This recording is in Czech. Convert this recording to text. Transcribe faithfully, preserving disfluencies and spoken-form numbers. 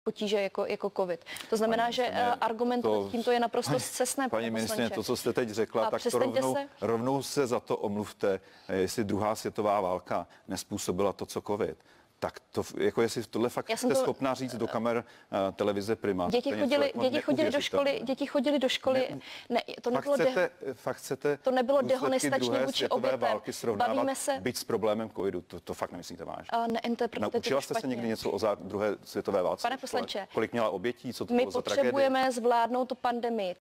potíže jako, jako covid. To znamená, paní že argument to, tímto je naprosto scestné. Paní ministryně, to, co jste teď řekla, a tak to rovnou se... rovnou se za to omluvte, jestli druhá světová válka nezpůsobila to, co covid. Tak to, jako jestli tohle fakt jste to... schopná říct do kamer uh, televize Prima. Děti chodili, něco, děti chodili do školy, děti chodili do školy. Ne, ne to fakt nebylo chcete, de... fakt chcete to nebylo dehonestační vůči obětem. Války srovnávat, se... byť s problémem covidu, to, to fakt nemyslíte vážně. A neinterpretujte Naučila jste se někdy něco o zá... druhé světové válce? Pane poslanče, kolik měla obětí, co to my bylo za tragédii? My potřebujeme zvládnout tu pandemii.